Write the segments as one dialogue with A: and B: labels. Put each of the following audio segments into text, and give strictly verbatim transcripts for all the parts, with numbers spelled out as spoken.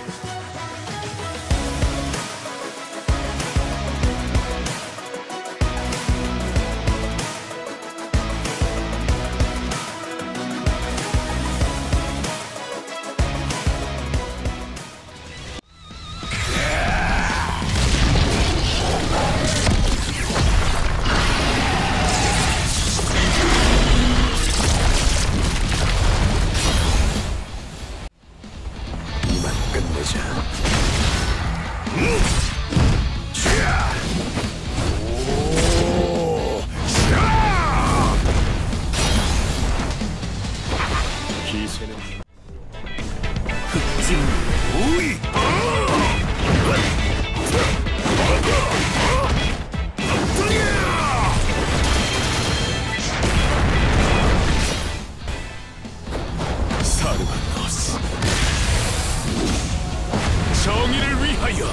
A: 정의를 위하여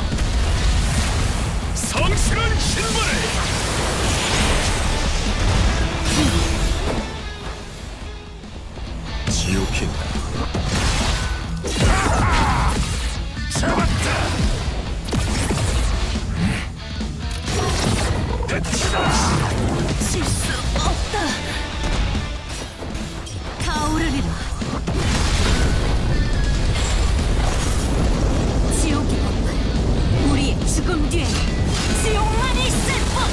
A: 성실한 신발을 지옥인다. 잡았다.
B: 질 수 없다. 타오르리라. 지옥의 법만 우리의 죽음 뒤에 지옥만이 있을 뿐.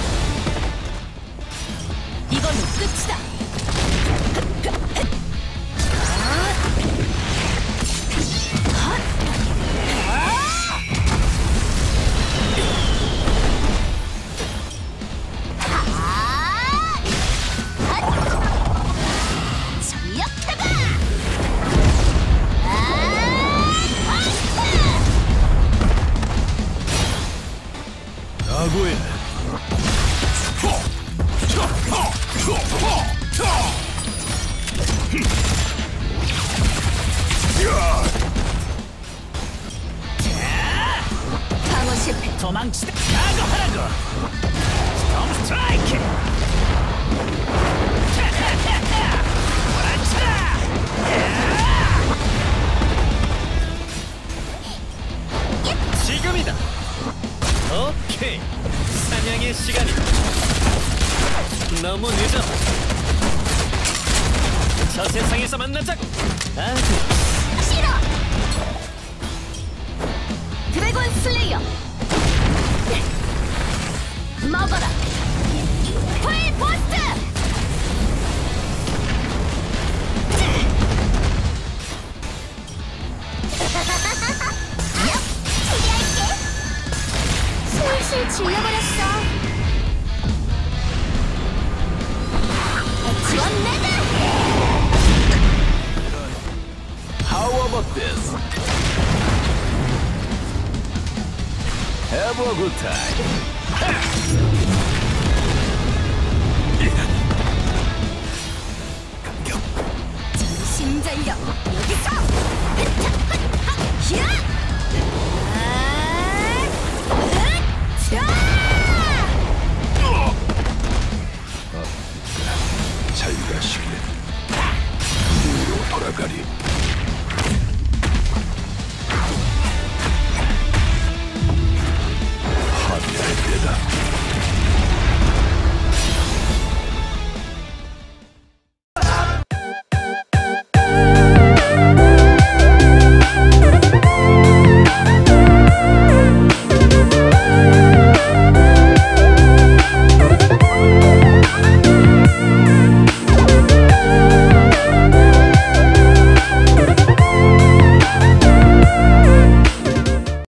B: 이걸로 끝이다.
A: 각오해.
B: 방어 실패.
C: 도망치다 각오하라고. 스톰 스트라이크. 몰아쳐라. 지금이다. 오케이. 사냥의 시간이다. 너무 늦어. 저 세상에서 만나자고. 아주
B: 싫어. 드래곤 슬레이어. 먹어라. 풀 버스트. 얍, 처리할게. 슬슬 질려버렸어. 지원 내가.
A: How about this? Have a good time.
B: 전신전력 여기서.